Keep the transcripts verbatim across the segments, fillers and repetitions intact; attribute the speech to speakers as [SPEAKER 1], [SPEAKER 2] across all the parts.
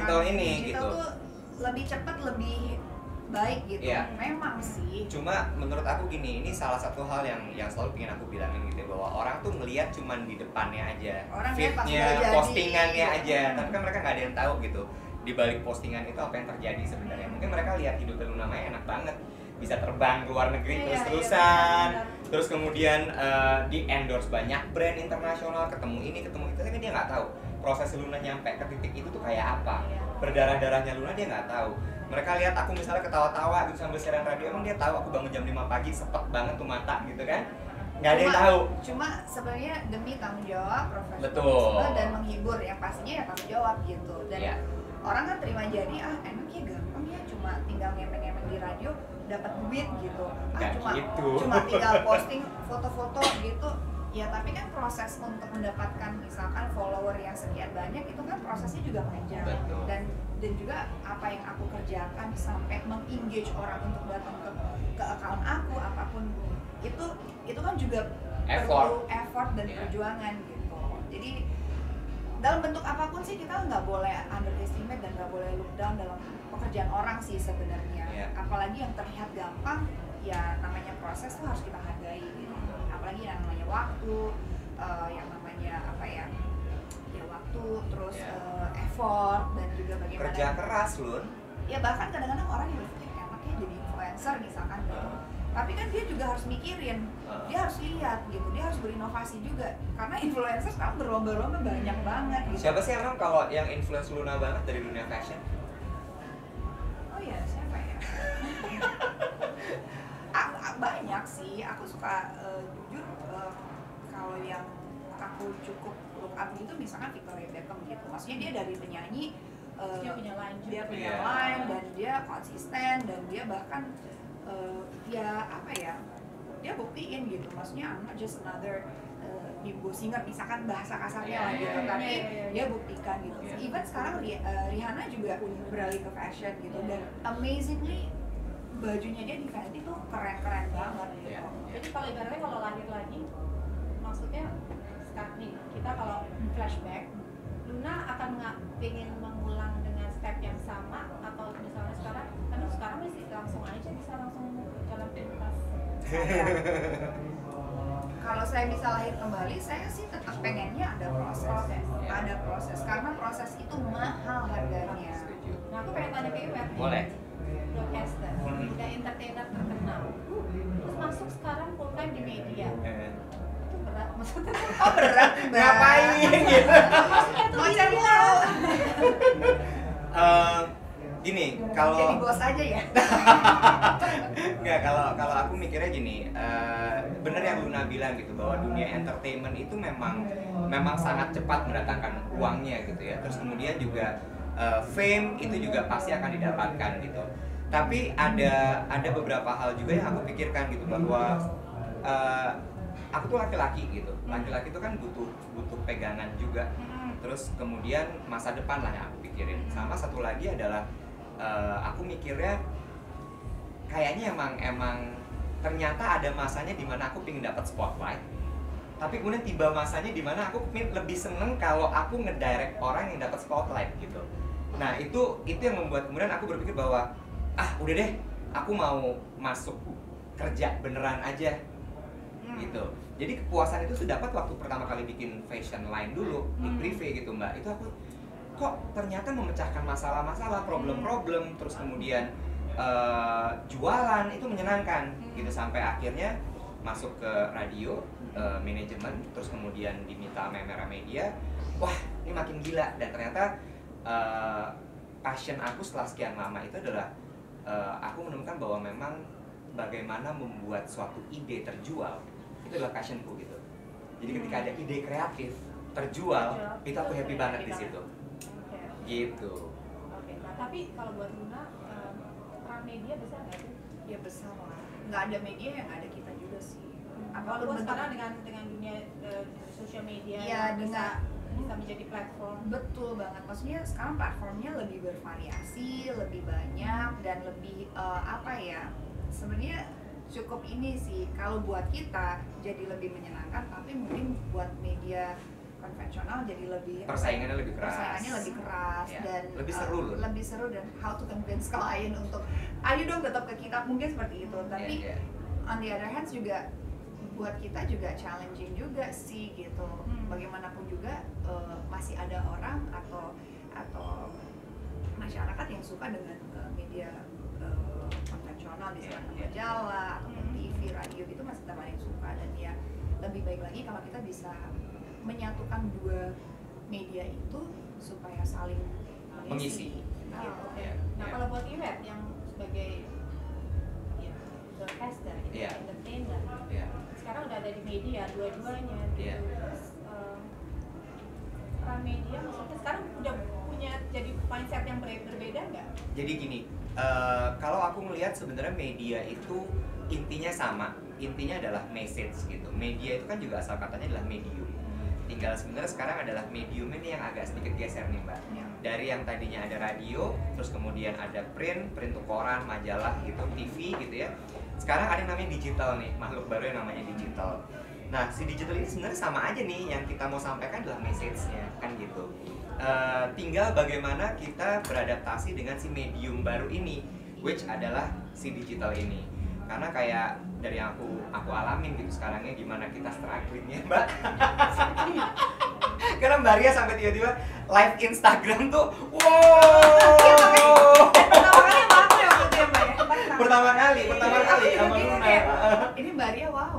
[SPEAKER 1] sesimpel ini
[SPEAKER 2] digital
[SPEAKER 1] gitu.
[SPEAKER 2] Tuh lebih cepat, lebih baik gitu.
[SPEAKER 1] Iya.
[SPEAKER 2] Memang sih.
[SPEAKER 1] Cuma menurut aku gini, ini salah satu hal yang yang selalu pengen aku bilangin gitu ya, bahwa orang tuh ngelihat cuman di depannya aja,
[SPEAKER 2] Orang lihat pas
[SPEAKER 1] feednya,
[SPEAKER 2] udah jadi.
[SPEAKER 1] postingannya aja,
[SPEAKER 2] Hmm.
[SPEAKER 1] tapi kan mereka nggak ada yang tahu gitu di balik postingan itu apa yang terjadi sebenarnya. Mungkin mereka lihat hidup Luna Maya enak banget, bisa terbang ke luar negeri
[SPEAKER 3] Iya,
[SPEAKER 1] terus-terusan,
[SPEAKER 3] iya, benar.
[SPEAKER 1] terus kemudian uh, di endorse banyak brand internasional, ketemu ini ketemu itu, tapi dia nggak tahu proses Luna nyampe ke titik itu tuh kayak apa,
[SPEAKER 3] Iya.
[SPEAKER 1] berdarah-darahnya Luna dia nggak tahu. Mereka lihat aku misalnya ketawa-tawa gitu sambil siaran radio, emang dia tahu aku bangun jam lima pagi sepet banget tuh mata gitu kan, nggak ada yang
[SPEAKER 2] Cuma-
[SPEAKER 1] tahu.
[SPEAKER 2] Cuma sebenarnya demi tanggung jawab,
[SPEAKER 1] Betul.
[SPEAKER 2] profesionalisme dan menghibur, yang pastinya ya tanggung jawab gitu. Dan
[SPEAKER 1] Iya.
[SPEAKER 2] orang kan terima jadi, ah enaknya gampang ya, cuma tinggal ngemeng-ngemeng di radio dapat duit gitu. Ah
[SPEAKER 1] Nggak
[SPEAKER 2] cuma
[SPEAKER 1] gitu.
[SPEAKER 2] cuma tinggal posting foto-foto gitu. Ya tapi kan proses untuk mendapatkan misalkan follower yang sekian banyak itu kan prosesnya juga panjang.
[SPEAKER 1] Betul.
[SPEAKER 2] Dan dan juga apa yang aku kerjakan sampai mengengage orang untuk datang ke ke account aku apapun itu itu kan juga
[SPEAKER 1] Effort.
[SPEAKER 2] perlu effort dan
[SPEAKER 1] Iya.
[SPEAKER 2] perjuangan gitu. Jadi dalam bentuk apapun sih kita nggak boleh underestimate dan nggak boleh look down dalam pekerjaan orang sih sebenarnya.
[SPEAKER 1] Iya.
[SPEAKER 2] Apalagi yang terlihat gampang, ya namanya proses tuh harus kita hargai gitu. Apalagi yang namanya waktu, eh, yang namanya apa ya, ya waktu, terus
[SPEAKER 1] Iya.
[SPEAKER 2] eh, effort dan juga bagaimana.
[SPEAKER 1] Kerja keras Lun.
[SPEAKER 2] Ya bahkan kadang-kadang orang yang berpikir enaknya jadi influencer misalkan gitu.
[SPEAKER 1] Uh.
[SPEAKER 2] Tapi kan dia juga harus mikirin,
[SPEAKER 1] Uh.
[SPEAKER 2] dia harus lihat gitu, dia harus berinovasi juga. Karena influencer sekarang berlomba-lomba banyak banget gitu.
[SPEAKER 1] Siapa sih emang kalau yang influence Luna banget dari dunia fashion?
[SPEAKER 2] Oh ya, siapa ya? aku, aku- banyak sih, aku suka eh, jujur eh, kalau yang aku cukup look up gitu misalkan Victoria Beckham gitu. Maksudnya dia dari penyanyi eh,
[SPEAKER 3] Dia punya line
[SPEAKER 2] dia
[SPEAKER 3] juga.
[SPEAKER 2] punya
[SPEAKER 1] Iya.
[SPEAKER 2] line dan dia konsisten dan dia bahkan eh, ya apa ya, dia buktiin gitu. Maksudnya I'm not just another eh, bimbo singer misalkan bahasa kasarnya
[SPEAKER 1] Iya,
[SPEAKER 2] lah
[SPEAKER 1] iya,
[SPEAKER 2] gitu,
[SPEAKER 1] iya,
[SPEAKER 2] tapi
[SPEAKER 3] iya, iya.
[SPEAKER 2] dia buktikan gitu.
[SPEAKER 1] Iya.
[SPEAKER 2] Even sekarang Ri- eh, Rihanna juga beralih ke fashion gitu dan amazingly bajunya dia di Fenty tuh keren-keren banget gitu.
[SPEAKER 1] Iya.
[SPEAKER 3] Jadi kalau ibaratnya kalau lahir lagi, maksudnya sekarang nih kita kalau flashback, Luna akan nggak pengen mengulang dengan step yang sama atau misalnya sekarang, aduh sekarang sih langsung aja bisa langsung jalan pintas.
[SPEAKER 2] Kalau saya bisa lahir kembali, saya sih tetap pengennya ada proses,
[SPEAKER 3] Proses.
[SPEAKER 2] ada proses karena proses itu mahal harganya.
[SPEAKER 1] Setuju.
[SPEAKER 3] Nah aku pengen tanya ke Iwet.
[SPEAKER 1] Boleh.
[SPEAKER 3] Broadcaster,
[SPEAKER 1] Hmm.
[SPEAKER 3] udah entertainer terkenal, terus masuk sekarang full time di media.
[SPEAKER 1] Eh.
[SPEAKER 3] Itu berat maksudnya.
[SPEAKER 2] Oh berat,
[SPEAKER 1] Ngapain gitu?
[SPEAKER 3] Maksudnya tuh
[SPEAKER 2] Macam
[SPEAKER 3] iya.
[SPEAKER 2] mulu.
[SPEAKER 1] Eh, gini, kalau
[SPEAKER 2] Jadi bos aja ya.
[SPEAKER 1] Nggak, kalau kalau aku mikirnya gini, eh, bener yang Luna bilang gitu, bahwa dunia entertainment itu memang memang sangat cepat mendatangkan uangnya gitu ya. Terus kemudian juga eh, fame itu juga pasti akan didapatkan gitu. Tapi ada ada beberapa hal juga yang aku pikirkan gitu, bahwa eh, aku tuh laki-laki gitu. Laki-laki itu kan butuh butuh pegangan juga. Terus kemudian masa depan lah yang aku pikirin. Sama satu lagi adalah eh, aku mikirnya kayaknya emang emang ternyata ada masanya di mana aku pengen dapat spotlight, tapi kemudian tiba masanya di mana aku pengen lebih seneng kalau aku ngedirect orang yang dapat spotlight gitu. Nah itu itu yang membuat kemudian aku berpikir bahwa ah udah deh, aku mau masuk kerja beneran aja gitu. Jadi kepuasan itu tuh dapat waktu pertama kali bikin fashion line dulu di
[SPEAKER 2] Hmm.
[SPEAKER 1] Privé gitu mbak. Itu aku kok ternyata memecahkan masalah-masalah, problem-problem, terus kemudian eh, jualan itu menyenangkan gitu, sampai akhirnya masuk ke radio, eh, manajemen, terus kemudian diminta sama Mera Media. Wah ini makin gila, dan ternyata eh, passion aku setelah sekian lama itu adalah eh, aku menemukan bahwa memang bagaimana membuat suatu ide terjual itu adalah passionku gitu. Jadi ketika ada ide kreatif terjual,
[SPEAKER 3] Terjual.
[SPEAKER 1] itu aku happy banget di situ.
[SPEAKER 3] Oke.
[SPEAKER 1] Gitu.
[SPEAKER 3] Oke. Nah, tapi kalau buat Luna, em, peran media besar nggak sih?
[SPEAKER 2] Ya besar lah. Nggak ada media yang ada kita juga sih. Apapun
[SPEAKER 3] Walaupun
[SPEAKER 2] bentuk-
[SPEAKER 3] sekarang dengan dengan dunia eh, sosial media
[SPEAKER 2] Iya,
[SPEAKER 3] yang bisa
[SPEAKER 2] dengan-
[SPEAKER 3] bisa menjadi platform.
[SPEAKER 2] Betul banget. Maksudnya sekarang platformnya lebih bervariasi, lebih banyak dan lebih eh, apa ya? Sebenarnya cukup ini sih kalau buat kita jadi lebih menyenangkan, tapi mungkin buat media konvensional jadi lebih
[SPEAKER 1] persaingannya lebih keras.
[SPEAKER 2] persaingannya lebih keras
[SPEAKER 1] Ya,
[SPEAKER 2] dan
[SPEAKER 1] lebih
[SPEAKER 2] uh,
[SPEAKER 1] seru loh.
[SPEAKER 2] lebih seru dan how to convince klien untuk ayo dong tetap ke kita, mungkin seperti itu. Tapi
[SPEAKER 1] Ya, ya.
[SPEAKER 2] on the other hand juga buat kita juga challenging juga sih gitu.
[SPEAKER 3] Hmm.
[SPEAKER 2] Bagaimanapun juga uh, masih ada orang atau atau masyarakat yang suka dengan uh, media uh, konvensional, misalnya
[SPEAKER 1] Yeah, yeah.
[SPEAKER 2] majalah atau
[SPEAKER 3] Hmm.
[SPEAKER 2] T V, radio, itu masih tetap ada yang suka. Dan ya lebih baik lagi kalau kita bisa menyatukan dua media itu supaya saling
[SPEAKER 1] Mengisi.
[SPEAKER 2] mengisi.
[SPEAKER 3] Oh,
[SPEAKER 2] Gitu.
[SPEAKER 3] oke.
[SPEAKER 1] Ya,
[SPEAKER 3] Nah
[SPEAKER 1] ya.
[SPEAKER 3] kalau buat Iwet yang sebagai ya, broadcaster, gitu,
[SPEAKER 1] Ya.
[SPEAKER 3] entertainer,
[SPEAKER 1] Ya.
[SPEAKER 3] sekarang udah ada di media dua-duanya gitu.
[SPEAKER 1] Iya.
[SPEAKER 3] Terus um, peran media maksudnya sekarang udah punya jadi mindset yang ber- berbeda nggak?
[SPEAKER 1] Jadi gini, eh, kalau aku melihat sebenarnya media itu intinya sama, intinya adalah message gitu. Media itu kan juga asal katanya adalah medium. Tinggal sebenarnya sekarang adalah medium ini yang agak sedikit geser nih mbak.
[SPEAKER 2] Ya.
[SPEAKER 1] Dari yang tadinya ada radio, terus kemudian ada print, print tuh koran, majalah gitu, T V gitu ya. Sekarang ada yang namanya digital nih, makhluk baru yang namanya digital. Nah si digital ini sebenarnya sama aja nih, yang kita mau sampaikan adalah message-nya kan gitu. Eh, tinggal bagaimana kita beradaptasi dengan si medium baru ini, which adalah si digital ini. Karena kayak dari yang aku aku alamin gitu sekarangnya gimana kita strugglingnya mbak. Karena Mbak Ria sampai tiba-tiba live Instagram tuh, wow.
[SPEAKER 2] Pertama kali sama aku ya waktu itu ya Mbak ya?
[SPEAKER 1] Pertama kali, pertama kali
[SPEAKER 2] Aku
[SPEAKER 1] sama
[SPEAKER 2] juga
[SPEAKER 1] Luna.
[SPEAKER 2] kayak, ini Mbak Ria wow.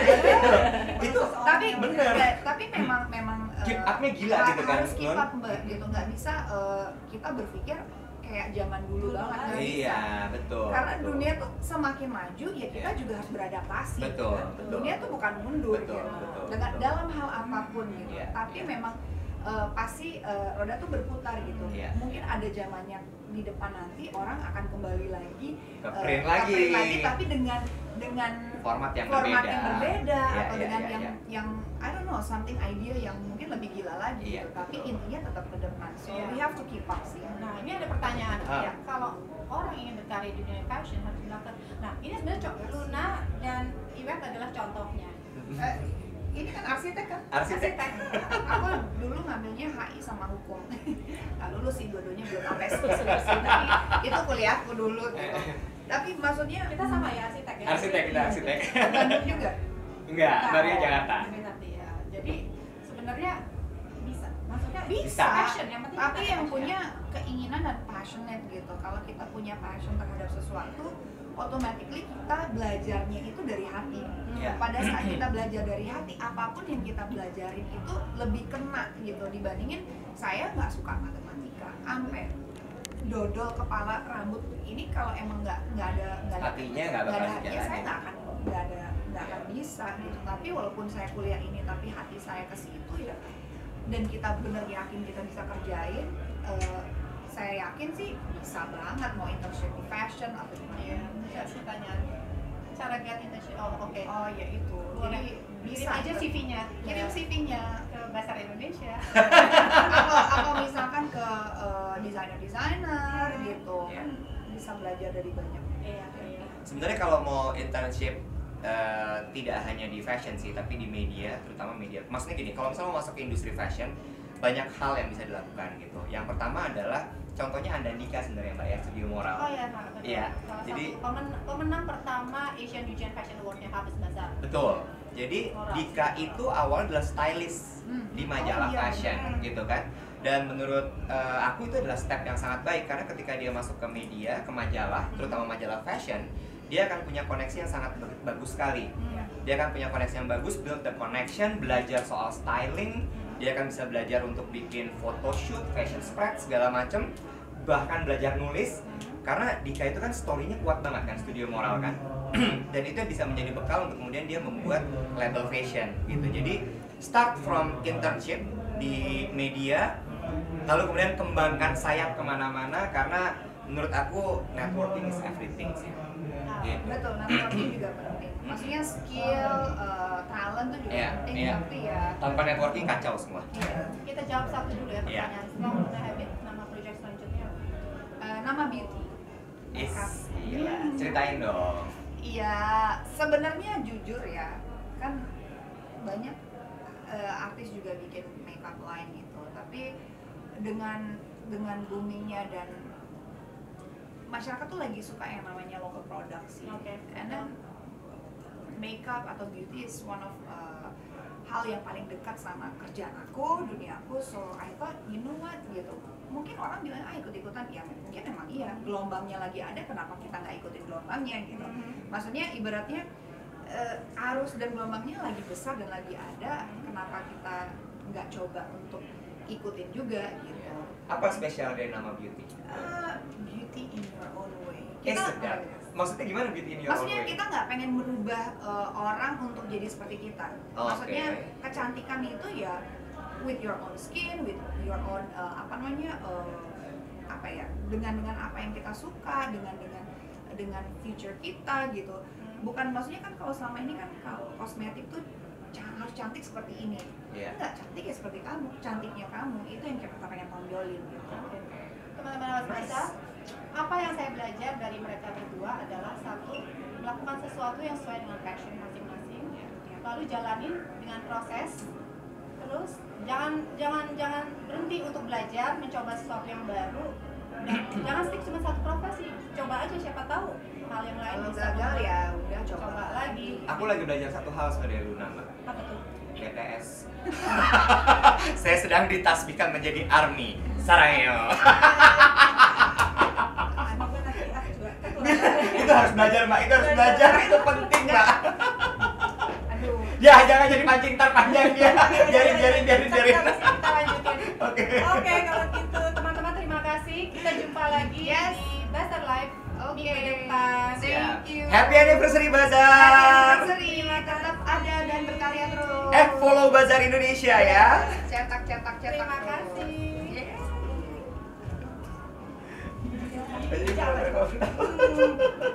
[SPEAKER 1] Itu
[SPEAKER 2] tapi
[SPEAKER 1] bener.
[SPEAKER 2] nggak- tapi memang memang
[SPEAKER 1] Keep
[SPEAKER 2] eh,
[SPEAKER 1] up-nya gila
[SPEAKER 2] ha-
[SPEAKER 1] gitu kan,
[SPEAKER 2] harus keep
[SPEAKER 1] Nun.
[SPEAKER 2] up Mbak gitu, nggak bisa eh, kita berpikir kayak zaman dulu
[SPEAKER 3] Dulu
[SPEAKER 2] banget, nggak
[SPEAKER 3] banget.
[SPEAKER 2] bisa.
[SPEAKER 1] Iya, betul.
[SPEAKER 2] Karena
[SPEAKER 1] betul.
[SPEAKER 2] dunia tuh semakin maju ya kita
[SPEAKER 1] Iya.
[SPEAKER 2] juga harus beradaptasi.
[SPEAKER 1] Betul,
[SPEAKER 2] kan?
[SPEAKER 1] betul.
[SPEAKER 2] Dunia tuh bukan mundur
[SPEAKER 1] Betul,
[SPEAKER 2] gitu.
[SPEAKER 1] betul,
[SPEAKER 2] Dengan
[SPEAKER 1] betul.
[SPEAKER 2] dalam hal apapun gitu.
[SPEAKER 1] Iya,
[SPEAKER 2] Tapi
[SPEAKER 1] iya.
[SPEAKER 2] memang eh, pasti eh, roda tuh berputar gitu.
[SPEAKER 1] Iya.
[SPEAKER 2] Mungkin ada zamannya di depan nanti orang akan kembali lagi
[SPEAKER 1] Ke
[SPEAKER 2] eh,
[SPEAKER 1] print
[SPEAKER 2] ke
[SPEAKER 1] lagi.
[SPEAKER 2] print lagi tapi dengan dengan
[SPEAKER 1] Format yang
[SPEAKER 2] format
[SPEAKER 1] berbeda.
[SPEAKER 2] yang berbeda
[SPEAKER 1] Iya,
[SPEAKER 2] atau
[SPEAKER 1] iya,
[SPEAKER 2] dengan
[SPEAKER 1] iya,
[SPEAKER 2] yang
[SPEAKER 1] iya.
[SPEAKER 2] yang I don't know something idea yang mungkin lebih gila lagi
[SPEAKER 1] Iya,
[SPEAKER 2] gitu. Tapi
[SPEAKER 1] betul.
[SPEAKER 2] intinya tetap ke depan. So
[SPEAKER 3] Iya.
[SPEAKER 2] we have to keep up sih.
[SPEAKER 3] Nah ini ada pertanyaan
[SPEAKER 1] Ah.
[SPEAKER 3] ya, kalau orang ingin berkarya di dunia fashion harus melakukan. Nah ini sebenarnya co- Luna dan Iwet adalah contohnya.
[SPEAKER 2] Eh, ini kan arsitek kan?
[SPEAKER 1] Arsitek.
[SPEAKER 2] Aku dulu ngambilnya H I sama hukum. Nggak lulus sih dua-duanya belum sampai selesai. Tapi itu kuliahku dulu gitu. Tapi maksudnya
[SPEAKER 3] Kita sama ya arsitek ya.
[SPEAKER 1] Arsitek, kita arsitek.
[SPEAKER 2] Bandung juga.
[SPEAKER 1] Enggak,
[SPEAKER 3] Nah,
[SPEAKER 1] Mbak Ria
[SPEAKER 3] oh,
[SPEAKER 1] Jakarta.
[SPEAKER 3] Jakarta ya. Jadi sebenarnya bisa, maksudnya
[SPEAKER 2] Bisa.
[SPEAKER 3] passion yang penting
[SPEAKER 2] Tapi
[SPEAKER 3] kita
[SPEAKER 2] yang
[SPEAKER 3] passion.
[SPEAKER 2] punya keinginan dan passionate gitu. Kalau kita punya passion terhadap sesuatu, automatically kita belajarnya itu dari hati.
[SPEAKER 1] Iya.
[SPEAKER 2] Pada saat kita belajar dari hati, apapun yang kita belajarin itu lebih kena gitu dibandingin saya nggak suka matematika, sampai dodol kepala rambut ini kalau emang nggak nggak ada nggak ada
[SPEAKER 1] Hatinya nggak
[SPEAKER 2] nggak
[SPEAKER 1] bakal
[SPEAKER 2] ada hatinya, saya
[SPEAKER 1] dijalanin.
[SPEAKER 2] nggak akan nggak ada nggak akan bisa gitu. Tapi walaupun saya kuliah ini tapi hati saya ke situ ya, dan kita benar yakin kita bisa kerjain, eh, saya yakin sih bisa banget mau internship di fashion atau di
[SPEAKER 3] Iya,
[SPEAKER 2] mana.
[SPEAKER 3] ya pertanyaan cara get internship. Oh oke.
[SPEAKER 2] Oh ya itu.
[SPEAKER 3] Boleh.
[SPEAKER 2] Jadi
[SPEAKER 3] Kirim
[SPEAKER 2] bisa
[SPEAKER 3] aja C V-nya.
[SPEAKER 2] kirim C V-nya
[SPEAKER 3] ke Bahasa Indonesia.
[SPEAKER 2] atau atau misalkan ke eh, desainer-desainer gitu.
[SPEAKER 1] Iya.
[SPEAKER 2] Kan bisa belajar dari banyak.
[SPEAKER 3] Iya, iya.
[SPEAKER 1] Sebenarnya kalau mau internship eh, tidak hanya di fashion sih, tapi di media, terutama media. Maksudnya gini, kalau misalnya mau masuk ke industri fashion, banyak hal yang bisa dilakukan gitu. Yang pertama adalah contohnya Andandika sebenarnya Mbak ya, Studio Moral.
[SPEAKER 3] Oh iya, nah, betul.
[SPEAKER 1] Iya,
[SPEAKER 3] Salah
[SPEAKER 1] jadi-
[SPEAKER 3] satu pemen- pemenang pertama Asian Design Fashion Award-nya Hafiz Bazar.
[SPEAKER 1] Betul. Jadi
[SPEAKER 3] Moral.
[SPEAKER 1] Dika itu awalnya adalah stylist
[SPEAKER 2] Hmm.
[SPEAKER 1] di majalah
[SPEAKER 2] Oh, iya,
[SPEAKER 1] fashion
[SPEAKER 3] benar.
[SPEAKER 1] gitu kan. Dan menurut eh, aku itu adalah step yang sangat baik karena ketika dia masuk ke media, ke majalah, terutama majalah fashion, dia akan punya koneksi yang sangat ba- bagus sekali.
[SPEAKER 3] Hmm.
[SPEAKER 1] Dia akan punya koneksi yang bagus, build the connection, belajar soal styling, dia akan bisa belajar untuk bikin photoshoot, fashion spread, segala macem, bahkan belajar nulis. Karena Dika itu kan story-nya kuat banget kan, Studio Moral kan. Dan itu bisa menjadi bekal untuk kemudian dia membuat label fashion gitu. Jadi start from internship di media, lalu kemudian kembangkan sayap kemana-mana karena menurut aku networking is everything sih.
[SPEAKER 3] Nah,
[SPEAKER 1] Gitu.
[SPEAKER 2] Betul, networking juga penting. Maksudnya skill, eh, talent tuh juga
[SPEAKER 1] Iya,
[SPEAKER 2] penting,
[SPEAKER 1] iya.
[SPEAKER 2] tapi ya
[SPEAKER 1] Tanpa networking kacau semua.
[SPEAKER 2] iya.
[SPEAKER 3] Kita jawab satu dulu ya
[SPEAKER 1] Iya.
[SPEAKER 3] pertanyaan. Setelah Luna Habit, nama project selanjutnya.
[SPEAKER 2] Eh, nama beauty.
[SPEAKER 1] Is,
[SPEAKER 2] Makeup.
[SPEAKER 1] iya. Ceritain dong.
[SPEAKER 2] Iya, sebenarnya jujur ya, kan banyak uh, artis juga bikin makeup line gitu. Tapi dengan dengan boomingnya dan masyarakat tuh lagi suka yang namanya local product sih.
[SPEAKER 3] Oke.
[SPEAKER 2] And then makeup atau beauty is one of uh, hal yang paling dekat sama kerjaan aku, dunia aku. So I thought, you know what, gitu. Mungkin orang bilang ah ikut-ikutan, ya mungkin emang iya. Gelombangnya lagi ada, kenapa kita nggak ikutin gelombangnya gitu. Maksudnya ibaratnya uh, arus dan gelombangnya lagi besar dan lagi ada, kenapa kita nggak coba untuk ikutin juga gitu.
[SPEAKER 1] Apa spesial dari nama beauty?
[SPEAKER 2] Uh, beauty in your own way.
[SPEAKER 1] Eh sedap. Maksudnya gimana beauty in your
[SPEAKER 2] Maksudnya
[SPEAKER 1] own way?
[SPEAKER 2] kita nggak pengen merubah uh, orang untuk jadi seperti kita.
[SPEAKER 1] Oh,
[SPEAKER 2] Maksudnya
[SPEAKER 1] okay.
[SPEAKER 2] kecantikan itu ya with your own skin, with your own uh, apa namanya uh, apa ya dengan dengan apa yang kita suka, dengan dengan dengan future kita gitu. Bukan maksudnya kan kalau selama ini kan kalau kosmetik tuh jangan harus cantik seperti ini.
[SPEAKER 1] Yeah.
[SPEAKER 2] Enggak, cantik ya seperti kamu, cantiknya kamu itu yang kita pengen tonjolin gitu.
[SPEAKER 3] Teman-teman Awas Baca, apa yang saya belajar dari mereka berdua adalah satu, melakukan sesuatu yang sesuai dengan passion masing-masing, lalu jalanin dengan proses, terus jangan jangan jangan berhenti untuk belajar, mencoba sesuatu yang baru, dan jangan stick cuma satu profesi, coba aja siapa tahu hal yang lain
[SPEAKER 2] Kalau
[SPEAKER 3] bisa
[SPEAKER 2] gagal
[SPEAKER 3] membuat-
[SPEAKER 2] ya udah coba,
[SPEAKER 3] coba lagi.
[SPEAKER 1] Aku lagi belajar satu hal sebenarnya Luna, Mbak.
[SPEAKER 3] Apa tuh?
[SPEAKER 1] B T S. Saya sedang ditasbihkan menjadi ARMY. Sarayo. Itu harus belajar, Mbak. Itu harus belajar. Itu penting, Mbak.
[SPEAKER 2] Aduh.
[SPEAKER 1] Ya, jangan jadi mancing tar panjang dia. Biarin, biarin, biarin, biarin.
[SPEAKER 3] Kita, kita lanjutin.
[SPEAKER 1] Oke.
[SPEAKER 3] Oke, kalau gitu teman-teman terima kasih. Kita jumpa lagi
[SPEAKER 2] Yes.
[SPEAKER 3] di Bazar Live
[SPEAKER 2] Oke.
[SPEAKER 3] minggu depan.
[SPEAKER 2] Thank you.
[SPEAKER 1] Happy anniversary
[SPEAKER 2] Happy
[SPEAKER 1] Bazar.
[SPEAKER 2] anniversary. Tetap ada dan berkarya terus.
[SPEAKER 1] Eh, follow Bazar Indonesia ya.
[SPEAKER 2] Cetak, cetak, cetak.
[SPEAKER 3] Terima
[SPEAKER 2] terus.
[SPEAKER 3] kasih.
[SPEAKER 2] Yes.
[SPEAKER 1] Jadi,